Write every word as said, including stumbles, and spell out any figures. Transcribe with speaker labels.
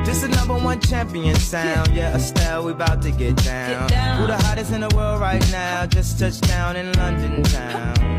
Speaker 1: This is number one champion sound. Yeah, Estelle, we about to get down.
Speaker 2: Get down.
Speaker 1: Who the hottest in the world right now? Just touched down in London town.